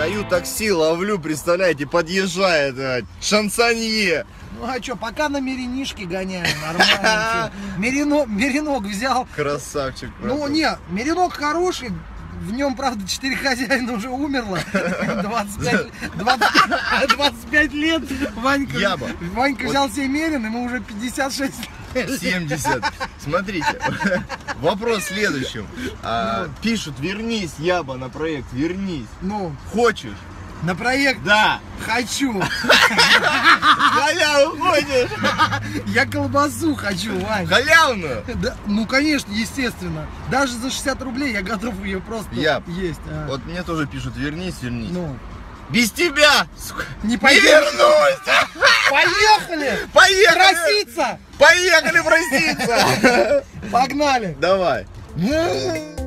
Стою такси, ловлю, представляете, подъезжает шансонье. Ну а что, пока на меринишке гоняем, нормально. Меринок взял. Красавчик. Ну не, меринок хороший. В нем, правда, 4 хозяина уже умерло. 25 лет. Ванька взял себе мерин, ему уже 56 лет. 70. Смотрите, вопрос в следующем. Пишут, вернись, Яба, на проект, вернись. Ну, хочешь? На проект? Да. Хочу. Халяву хочешь? Я колбасу хочу, Вань. Халявную? Да, ну, конечно, естественно. Даже за 60 рублей я готов ее просто есть. Вот мне тоже пишут, вернись, вернись. Ну. Без тебя, сука, не вернусь! Поехали! Поехали! Проситься! Поехали проситься! Погнали! Давай!